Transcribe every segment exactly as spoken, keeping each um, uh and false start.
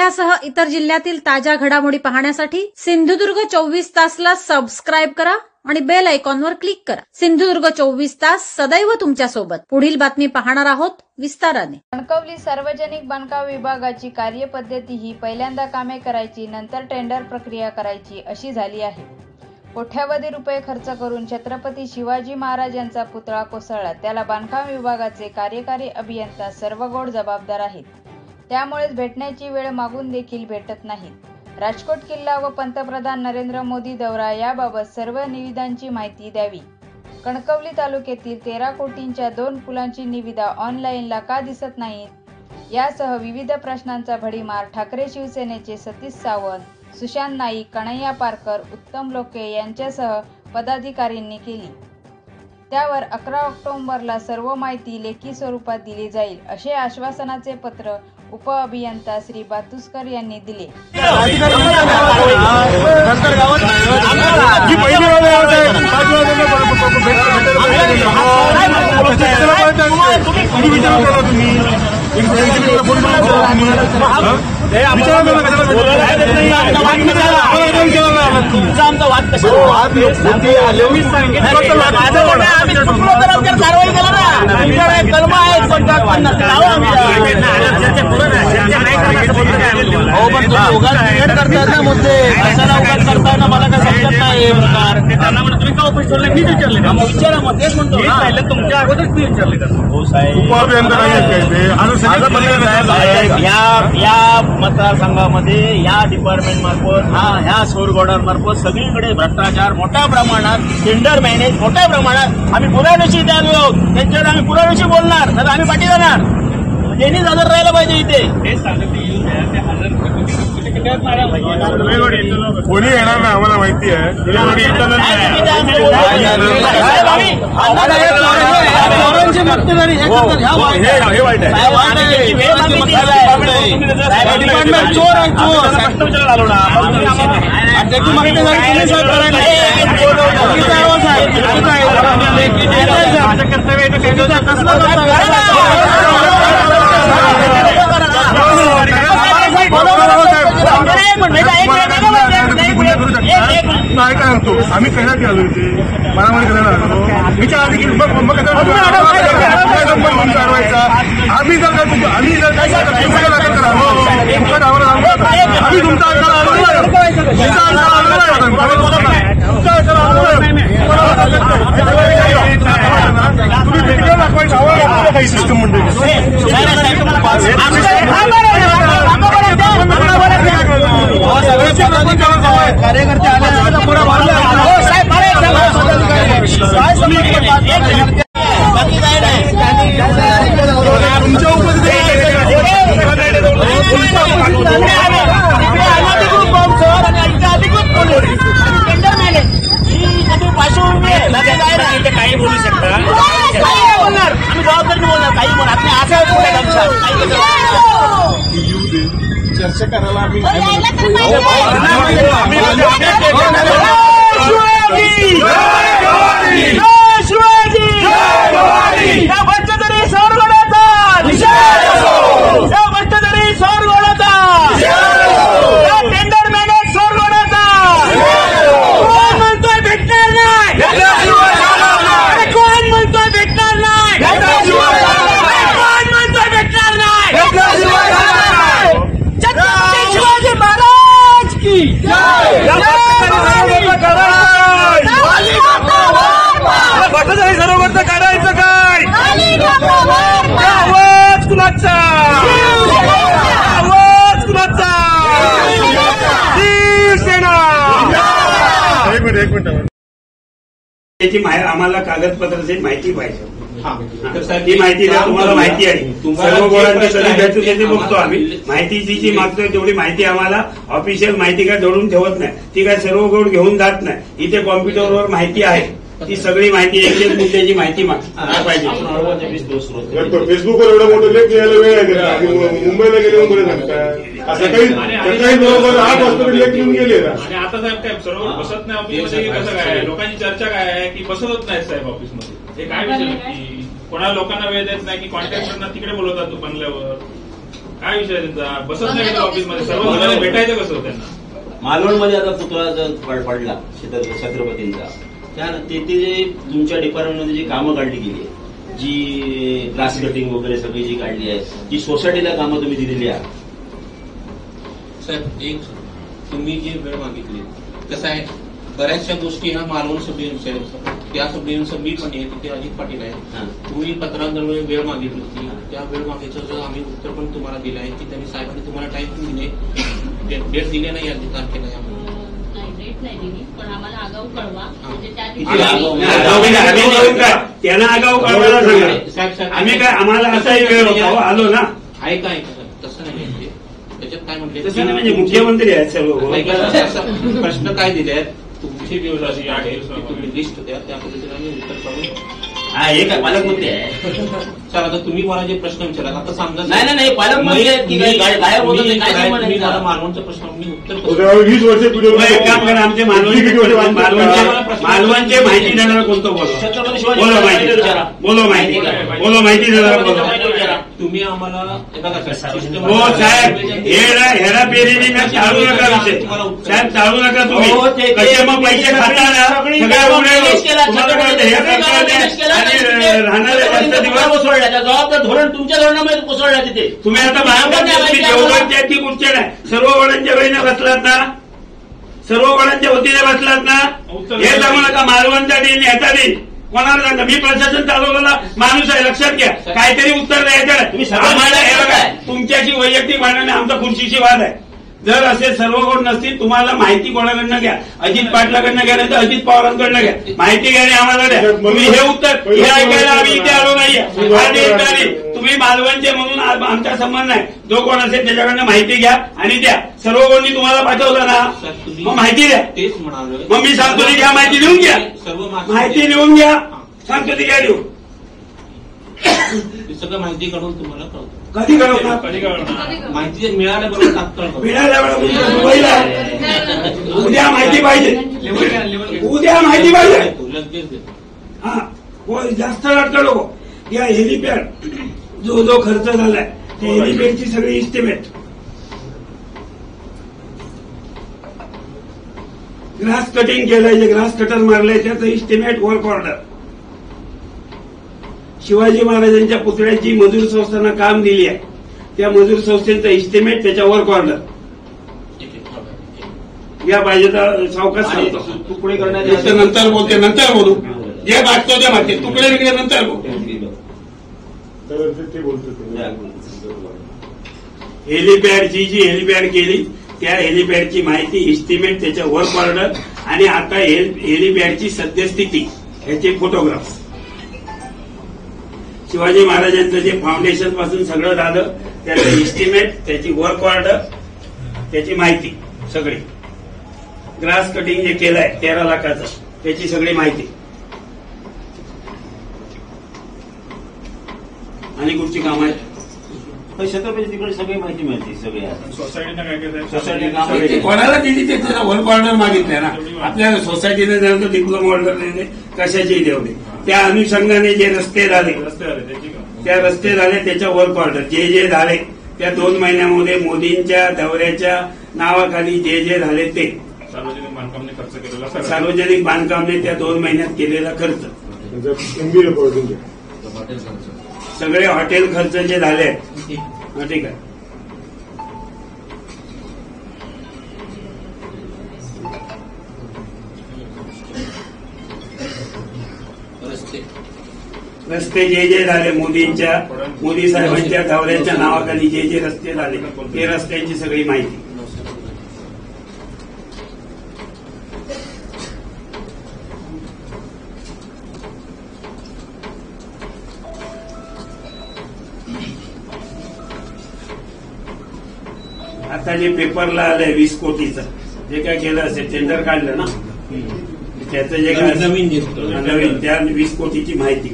जिल्ह्यासह इतर जिल्ह्यातील ताज्या घडामोडी पाहण्यासाठी सिंधुदुर्ग चोवीस तासला सबस्क्राईब करा आणि बेल आयकॉनवर क्लिक करा। सिंधुदुर्ग चोवीस तास सदैव तुमच्या सोबत। पुढील बातमी पाहणार आहोत विस्ताराने। कणकवली सार्वजनिक बांधकाम विभागाची कार्यपद्धती ही पहिल्यांदा कामे करायची, नंतर टेंडर प्रक्रिया करायची अशी झाली आहे। कोट्यावधी रुपये खर्च करून छत्रपती शिवाजी महाराज यांचा पुतळा कोसळला, त्याला बांधकाम विभागाचे कार्यकारी अभियंता सर्वगोड जबाबदार आहेत। त्यामुळेच भेटण्याची वेळ मागून देखील भेटत नाहीत। राजकोट किल्ला व पंतप्रधान नरेंद्र मोदी दौरा याबाबत सर्व निविदांची माहिती द्यावी। कणकवली तालुक्यातील तेरा कोटींच्या दोन पुलांची निविदा ऑनलाईनला का दिसत नाहीत यासह विविध प्रश्नांचा भडीमार ठाकरे शिवसेनेचे सतीश सावंत, सुशांत नाईक, कन्हैया पारकर, उत्तम लोके यांच्यासह पदाधिकाऱ्यांनी केली। त्यावर अकरा ऑक्टोबरला सर्व माहिती लेखी स्वरूपात दिली जाईल असे आश्वासनाचे पत्र उप अभियंता श्री बातुस्कर यांनी दिले। मला काय समजत नाही प्रकार तुम्ही का ऑफिस सोडले मी विचारले विचारा मग तेच म्हणतो तुमच्या अगोदरच मी विचारले हो साहेब या या मतदारसंघामध्ये या डिपार्टमेंट मार्फत हा ह्या सौरगोडांमार्फत सगळीकडे भ्रष्टाचार मोठ्या प्रमाणात, टेंडर मॅनेज मोठ्या प्रमाणात। आम्ही पुराव्याशी इथे आलो आहोत, त्यांच्यावर आम्ही पुराव्याशी बोलणार नाही, आम्ही पाठी जाणार। त्यांनीच हजर राहायला पाहिजे इथे। कोणी येणार नाही आम्हाला माहिती आहे। नाही काय होतो आम्ही कशासाठी आलो इथे मारामारी करायला आलो विचार आधी की कारवाईचा आम्ही जर काय आम्ही जर काय आम्ही तुमचा काही सिस्टम म्हणते कार्यकर्ते आले पुरा तुमच्या काही बोलू शकता बोलणार आम्ही जबाबदारी बोलणार काही बोलणार चर्चा करायला आम्ही टेंडर मॅनेज सोरगोडाचा कोण म्हणतोय भेटणार नाही, कोण म्हणतोय भेटणार नाही, कोण म्हणतोय भेटणार नाही। छत्रपती शिवाजी महाराज की भट्टाचारी सरोवरचं काढायचं काय आवाज कुणाचा, आवाज कुणाचा, शिवसेना। एक मिनिट एक मिनिट त्याची आम्हाला कागदपत्राची माहिती पाहिजे। ती माहिती द्या, तुम्हाला माहिती आहे सर्व गोळांची सगळी भेटून येते बघतो आम्ही। माहितीची जी मागतोय तेवढी माहिती आम्हाला ऑफिशियल माहिती काय जोडून ठेवत नाही, ती काय सर्व गोड घेऊन जात नाही। इथे कॉम्प्युटरवर माहिती आहे, ती सगळी माहिती एक एक मुद्द्याची माहिती पाहिजे। फेसबुकवर एवढं मोठं लेख लिहायला वेळ आहे, मुंबईला गेले बरे सांगताय असं काही काही बरोबर आठ वाजता लेख लिहून गेले। आणि आता साहेब काय सर्व बसत नाही ऑफिसमध्ये, कसं काय लोकांची चर्चा काय आहे की बसतच नाही साहेब ऑफिसमध्ये, हे काय विषय नक्की? कोणा लोकांना वेळ देत नाही की कॉन्ट्रॅक्टरना तिकडे बोलवतात तू बनल्यावर काय विषय आहे त्यांचा? बसत नाही का ऑफिसमध्ये? सर्व भेटायचं कसं त्यांना? मालवणमध्ये आता पुतळा जर पड- पडला छत्र- छत्रपतींचा, त्या तेथे जे तुमच्या डिपार्टमेंटमध्ये जी कामं काढली गेली आहे, जी ग्रास कटिंग वगैरे सगळी जी काढली आहे, जी सोसायटीला कामं तुम्ही दिलेली आहात. साहेब एक तुम्ही जी वेळ मागितली, कसं आहे बऱ्याचशा गोष्टी ह्या मालवण सब डिव्हिजन त्या सब डिव्हिजन मी पण आहे, तिथे अजित पाटील आहे. तुम्ही पत्रांदरम्यान वेळ मागितली होती, त्या वेळ मागायचं जर आम्ही उत्तर पण तुम्हाला दिलं आहे की त्यांनी साहेबांनी तुम्हाला टाईम पण दिले, डेट दिले नाही या तारखेला. यामध्ये डेट नाही दिली, पण आम्हाला आगाऊ कळवा. म्हणजे त्या त्यांना आगाऊ कळवायला सांगा. आम्ही काय आम्हाला असाही वेळ होता, आलो ना. ऐका ऐका तसं नाही आहे, त्याच्यात काय म्हटलं तसं नाही, म्हणजे मुख्यमंत्री आहेत सर्व. प्रश्न काय दिले आहेत, तुमची व्यवस्था आहे, तुम्ही लिस्ट द्या, त्या पद्धतीने आम्ही उत्तर करू. हा हे काय पालकमंत्री आहे? सर आता तुम्ही मला जे प्रश्न विचारला आता समजा नाही नाही नाही पालकमंत्री आहेत की काय गायब होतं ते काय संबंध आहे? मला मालवणचा प्रश्न मी उत्तर करू. वीस वर्ष एक काम करा, आमचे मालवणचे मालवणचे मालवणचे माहिती देणार कोणतं बोलो छत्रपती शिवाजी बोलो महाराजांना माहिती विचारा. बोलो माहिती बोलो माहिती देणार बोलो. तुम्ही आम्हाला बघा सर, हो साहेब, हेरा हेरा पेरीने ना चालू नका विषय. साहेब चालू नका तुम्ही. हो, ते- कसे मग पैसे खाता ना सगळी सगळ्या कामं उडे manage केला, तुम्हाला छत्रपती हे करता manage केला, आणि तिथे राहणारे जास्त दिवस कोसळल्या. त्या जबाबदार धोरण तुमच्या धोरणामध्ये कोसळल्या तिथे. तुम्ही आता महाराष्ट्राची देवगडच्या ती कुठच्या नाही, सर्व वडांच्या वळीने बसलात ना, सर्व वडांच्या वतीने बसलात ना. हे सांगू नका मालवणचा दिन ह्याचा दिन कोणाला सांगा. मी प्रशासन चालवलेला माणूस आहे, लक्षात घ्या. काहीतरी उत्तर द्यायचं तुम्ही नाही. सर्व आम्हाला हे बघा, काय? तुमच्याशी वैयक्तिक भांडण आहे, आमचा खुर्चीशी वाद आहे. जर असे सर्व गुण नसतील, तुम्हाला माहिती कोणाकडनं घ्या, अजित पाटलाकडनं घ्या, नाही तर अजित पवारांकडनं घ्या. माहिती घ्याने आम्हाला द्या. तुम्ही हे उत्तर हे ऐकायला आम्ही इथे आलो नाहीये. आणि तुम्ही मालवणचे म्हणून आमचा संबंध नाही. जो कोण असेल त्याच्याकडनं माहिती घ्या आणि द्या. सर्व कोणी तुम्हाला पाठवलं ना, मग माहिती द्या. तेच म्हणालो. मग मी सांगतो ती घ्या, माहिती लिहून घ्या. सर्व माहिती लिहून घ्या, सांगतो ती घ्या लिहून. सगळं माहिती काढून तुम्हाला कळतो. कधी कळवणार? कधी कळणार? माहिती मिळाल्याबरोबर तात्काळ कळतो. मिळाल्यावर दुबईला आहे. उद्या माहिती पाहिजे, उद्या माहिती पाहिजे. लगेच देतो. हा हो, जास्त अडकं नको. या हेलिपॅड जो जो खर्च झालाय त्या हेलिपॅडची सगळी इस्टिमेट, ग्रास कटिंग केलंय, जे ग्रास कटर मारलंय त्याचं इस्टिमेट, वर्क ऑर्डर, शिवाजी महाराजांच्या पुतळ्याची मजूर संस्थांना काम दिली आहे त्या मजूर संस्थेचं इस्टिमेट, त्याच्या वर्क ऑर्डर या पाहिजे तर सावकाश सांगतो. तुकडे करण्यात नंतर बोलते, नंतर बोलू. जे वाटतो ते वाटते, तुकडे विकडे नंतर बोलू. ते बोलतो. हेलिपॅडची जी हेलिपॅड केली त्या हेलिपॅडची माहिती, इस्टिमेट, त्याच्या वर्क ऑर्डर आणि आता हेलिपॅडची सद्यस्थिती ह्याचे फोटोग्राफ्स, शिवाजी महाराजांचं जे फाउंडेशन पासून सगळं झालं त्याचं इस्टिमेट, त्याची वर्क ऑर्डर, त्याची माहिती सगळी, ग्रास कटिंग जे केलंय तेरा लाखाचं त्याची सगळी माहिती आणि कुठची काम आहेत. छत्रपती तिकडे सगळी माहिती मिळते. सगळी सोसायटीनं काय केलं? सोसायटी ते कोणाला दिली ते त्याला वर्क ऑर्डर मागितलं ना. आपल्या सोसायटीने जर तो डिप्लोमा ऑर्डर नाही कशाचीही देऊ दे. त्या अनुषंगाने जे रस्ते झाले रस्ते आले त्याची का? त्या रस्ते झाले त्याच्या वर्क ऑर्डर जे जे झाले त्या दोन महिन्यामध्ये मोदींच्या दौऱ्याच्या नावाखाली जे जे झाले ते सार्वजनिक बांधकामने खर्च केलेला सगळा. सार्वजनिक बांधकामने त्या दोन महिन्यात केलेला खर्च, एमबी रेकॉर्डिंग सगळे हॉटेल खर्च जे झाले आहेत. हा, ठीक आहे. रस्ते रस्ते जे जे झाले मोदींच्या मोदी साहेबांच्या दौऱ्याच्या नावाखाली जे जे रस्ते झाले ते रस्त्यांची सगळी माहिती. आता जे पेपरला आलंय वीस कोटीचं जे काय केलं असेल, टेंडर काढलं ना, त्याचं जे काय नवीन नवीन त्या वीस कोटीची माहिती.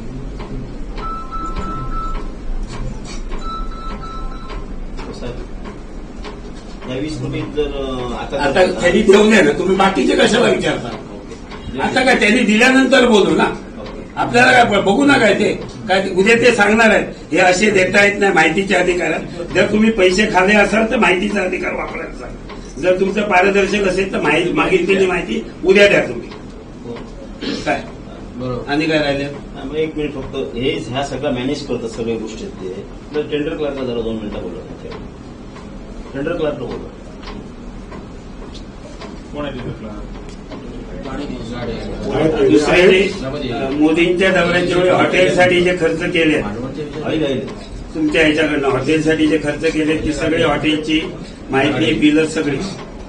वीस कोटी जर आता त्यांनी ठेवले ना, तुम्ही बाकीचे कशाला विचारता? आता काय त्यांनी दिल्यानंतर बोलू ना. आपल्याला काय बघू नका ते काय उद्या ते सांगणार आहेत हे असे देता येत नाही माहितीचे अधिकार. जर तुम्ही पैसे खाल्ले असाल तर माहितीचा अधिकार वापरायला सांगा. जर तुमचं पारदर्शक असेल तर माहिती मागितलेली माहिती उद्या द्या तुम्ही. काय बरोबर आणि काय राहिले एक मिनिट फक्त हे ह्या सगळं मॅनेज करतात सगळ्या गोष्टी ते तर टेंडर क्लार्कला जरा दोन मिनिटं बोलवा. टेंडर क्लार्कला बोलवा. कोण आहे तिथे क्लार्क? दुसऱ्याने मोदींच्या दौऱ्यात जेवढे हॉटेलसाठी जे खर्च केले तुमच्या ह्याच्याकडनं हॉटेलसाठी जे खर्च केले ती सगळी हॉटेलची माहिती बिल सगळी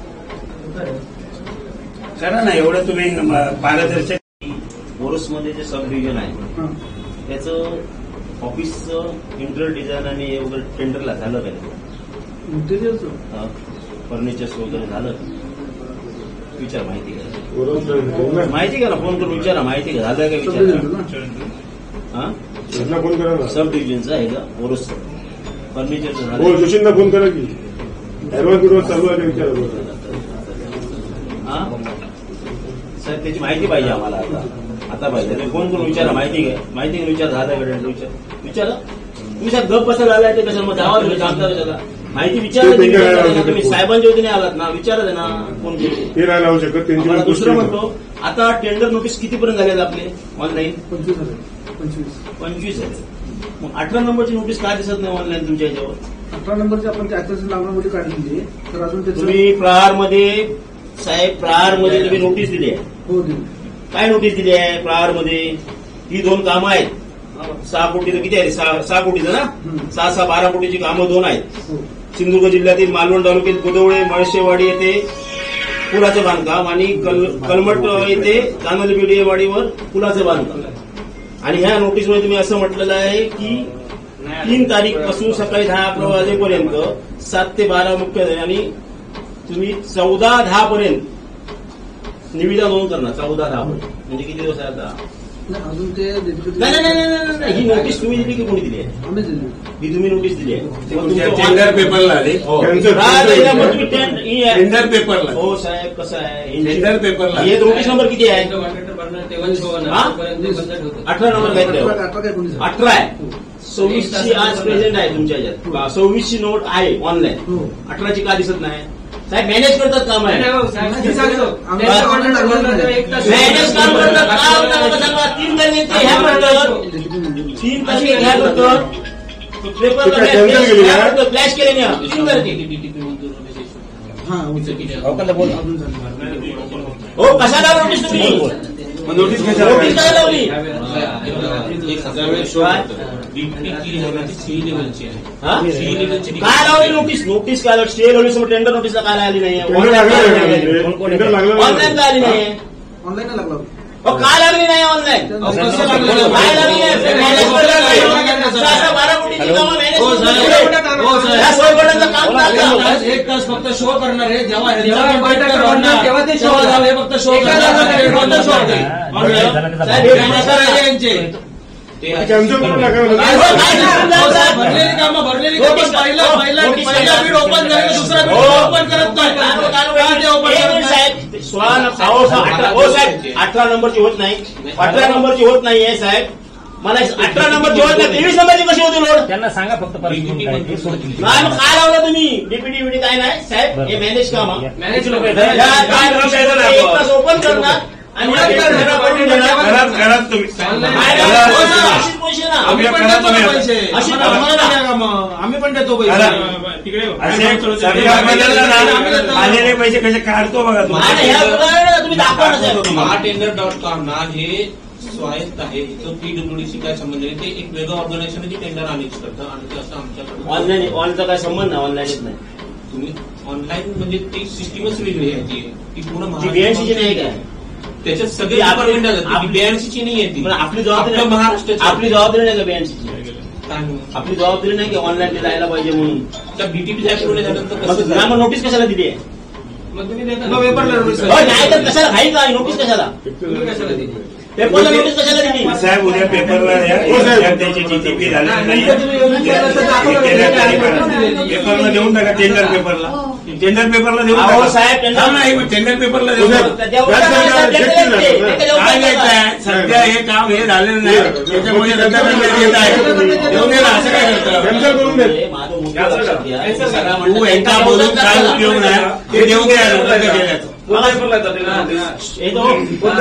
करा ना. एवढं तुम्ही पारदर्शक. ओरोसमध्ये जे सब डिव्हिजन आहे त्याचं ऑफिसचं इंटर डिझाईन आणि वगैरे टेंडरला झालं का? फर्निचर्स वगैरे झालं? विचार माहिती घ्या. माहिती घ्या ना, फोन करून विचारा माहिती घ्या झालं का विचार. हा फोन करा. सब डिव्हिजनचं आहे का ओरोस फर्निचरचं झालं? हो जोशींना फोन करा की ऍडव्हान्स बिडव्हान्स चालू आहे विचारा. हा साहेब त्याची माहिती पाहिजे आम्हाला आता आता पाहिजे. फोन करून विचारा माहिती घ्या. माहिती घेऊन विचार झाला विचार विचारा. तुम्ही साहेब गप कसा झालाय ते कशाला मग आवाज सांगता त्याला माहिती विचारा. तुम्ही साहेबांच्या वतीने आलात ना विचारा ना फोन करून. ते राहायला होऊ शकत त्यांची. दुसरं म्हणतो आता टेंडर नोटीस कितीपर्यंत झालेत आपले ऑनलाईन? पंचवीस आहे. मग अठरा नंबरची नोटीस काय दिसत नाही ऑनलाईन तुमच्या ह्याच्यावर? अठरा नंबरची आपण त्याच्याच नावामध्ये काढलेली आहे तर अजून तुम्ही प्रहारमध्ये साहेब प्रहारमध्ये तुम्ही नोटीस दिली आहे. हो दिली. काय नोटीस दिली आहे प्रहारमध्ये? ही दोन कामं आहेत. सहा कोटीचं किती आहे? सहा कोटीचं ना? सहा सहा बारा कोटीची कामं दोन आहेत. सिंधुदुर्ग जिल्ह्यातील मालवण तालुक्यात बुदवळे मळशेवाडी येथे पुलाचं बांधकाम आणि कलमट येथे कानलबिडेवाडीवर पुलाचं बांधकाम. आणि ह्या नोटीसमध्ये तुम्ही असं म्हटलेलं आहे की तीन तारीख पासून सकाळी दहा अकरा वाजेपर्यंत सात ते बारा मुख्य आणि तुम्ही चौदा दहा पर्यंत निविदा नोंद करणार. चौदा दहा पर्यंत म्हणजे किती दिवस आहे आता? अजून ते नाही नाही नाही ही नोटीस तुम्ही दिली की कोणी दिली आहे? आम्ही दिली. ही तुम्ही नोटीस दिली आहे टेंडर पेपरला आले. टेंडर पेपरला हो साहेब कसं आहे टेंडर पेपरला हे नोटीस नंबर किती आहे? अठरा नंबर काय? अठरा आहे. सव्वीसची आज प्रेझेंट आहे तुमच्या ह्याच्यात. सव्वीसची नोट आहे ऑनलाईन. अठराची का दिसत नाही? साहेब मॅनेज करतात काम आहे. मॅनेज काम करतात सांगा. तीन तारीख ह्या करतात तीन तारीख ह्या करतात पेपर फ्लॅश केले नाही. तीन तारीख हो कशाला नोटीस तुम्ही नोटीस नोटीस काय लावली? काय लावली नोटीस? नोटीस काय लावली? स्टे लावली समोर टेंडर नोटीसला काय आली नाही? ऑनलाईन काय आली नाही? ऑनलाईन लागला. काय लागली नाही ऑनलाईन? काय लागली बारा कोटीची कामं मॅनेज एक तास फक्त शो करणार आहे. जेव्हा तेव्हा ते शो झाले फक्त शो भरलेली कामं भरलेली कामं पहिला पहिला पहिला बीड ओपन झालं दुसरा बीड ओपन करत नाही. साहेब अठरा नंबरची होत नाही. अठरा नंबरची होत नाहीये साहेब. मला अठरा नंबरची होत नाही. तेवीस नंबरची कशी होती लोड? त्यांना सांगा फक्त काय लावलं तुम्ही? डीपीडी बीडी काय नाही साहेब. हे मॅनेज काम मॅनेज एक तास ओपन करणार आणि घरात घरात तुम्ही आम्ही पण देतो पैसे. आलेले पैसे कसे काढतो बघा तुम्ही दाखवा. महाटेंडर डॉट कॉम ना हे स्वायत्त आहे. तो पीडब्ल्यूडीशी काय संबंध आहे? ते एक वेगळं ऑर्गनायझेशन आहे, टेंडर अरेंज करतं आणि ते असं आमच्याकडे ऑनलाईन ऑनचा काय संबंध नाही. ऑनलाईनच नाही. तुम्ही ऑनलाईन म्हणजे ती सिस्टीमच वेगळी आहे. ती ती पूर्ण बीएनसीची नाही काय? त्याच्यात सगळे डिपार्टमेंट आहेत. बीएनसीची नाही आहे ती. आपली जबाबदारी महाराष्ट्राची आपली जबाबदारी नाही का बीएनसीची? आपली जबाबदारी नाही की ऑनलाईन ते जायला पाहिजे म्हणून? त्या बीटीपी झाल्यानंतर मग नोटीस कशाला दिली आहे? मग तुम्ही पेपरला नाही तर कशाला घाई का नोटीस कशाला? तुम्ही कशाला दिली? पेपरला नोटीस कशाला दिली? साहेब उद्या पेपरला हो, या साहेब. त्याची डीटीपी झालेली नाही पेपरला देऊन टाका टेंडर पेपरला टेंडर पेपरला देऊन अहो, टाका साहेब, टेंडर- थांब ना, एक टेंडर पेपरला देऊन उद्या- टाका. काय घ्यायचं आहे सध्या हे काम हे झालेलं नाही त्याच्यामुळे रद्द करण्यात येत आहे देऊन दे ना असं काय करतं कॅन्सल करून दे. माझं मुद्दा लक्षात घ्या. तू एकदा बोलून काय उपयोग नाही ते देऊन दे रद्द केल्याचं हे तो-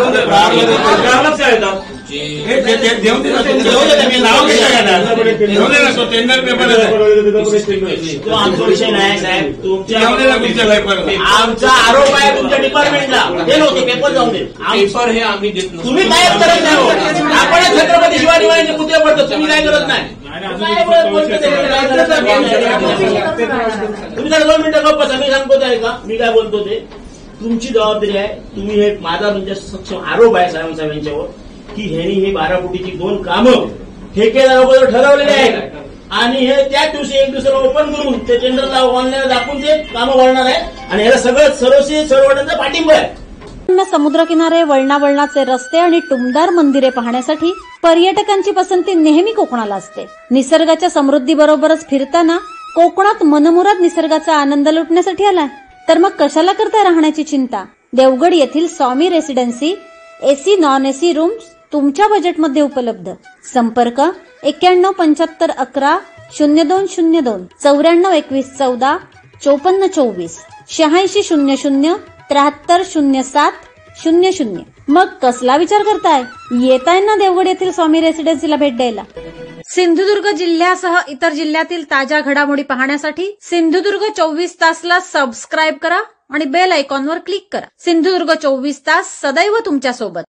हे ते- ते देऊन दे ना तू. मी नाव घेता का ना देऊन दे ना तो टेंडर पेपर तो आमचा विषय नाही साहेब. तुमच्या देऊन दे ना तुमच्या पेपरला आमचा आरोप आहे तुमच्या डिपार्टमेंटला. हे नव्हते पेपर जाऊन दे. आम- पेपर हे आम्ही देत नसतो. तुम्ही कायच करत नाही हो. आपणच छत्रपती शिवाजी महाराजांचे पुतळे पडतो. तुम्ही काय करत नाही. काय बोलत बोलतो ते? काय करत नाही. तुम्ही जरा दोन मिनिटं गप्प बसा. मी सांगतो आहे का मी काय बोलतो ते तुमची जबाबदारी आहे. तुम्ही हे माझा म्हणजे सक्षम आरोप आहे साहेब यांच्यावर की ह्यांनी हे बारा कोटीची दोन कामं ठेकेदाराबरोबर ठरवलेले आहेत आणि हे त्याच दिवशी एक दुसऱ्याला ओपन करून ते टेंडरला ऑनलाईन दाखवून ते कामं वळणार आहेत आणि ह्याला सगळं सर्वस्वी सर्वटांचा पाठिंबा आहे. समुद्रकिनारे, वळणावळणाचे रस्ते आणि टुमदार मंदिरे पाहण्यासाठी पर्यटकांची पसंती नेहमी कोकणाला असते. निसर्गाच्या समृद्धीबरोबरच फिरताना कोकणात मनमुराद निसर्गाचा आनंद लुटण्यासाठी आलाय तर मग कशाला करताय राहण्याची चिंता. देवगड येथील Swami residency AC non AC rooms तुमच्या बजेटमध्ये उपलब्ध. संपर्क एक्क्याण्णव पंच्याहत्तर अकरा शून्य दोन शून्य दोन चौऱ्याण्णव एकवीस चौदा चोपन्न चोवीस शहाऐंशी शून्य शून्य त्र्याहत्तर शून्य सात शून्य शून्य. मग कसला विचार करताय? येताय ना देवगड येथील स्वामी रेसिडेन्सीला भेट द्यायला. सिंधुदुर्ग जिल्ह्यासह इतर जिल्ह्यातील ताज्या घडामोडी पाहण्यासाठी सिंधुदुर्ग चोवीस तासला सबस्क्राईब करा आणि बेल आयकॉनवर क्लिक करा. सिंधुदुर्ग चोवीस तास सदैव तुमच्या सोबत.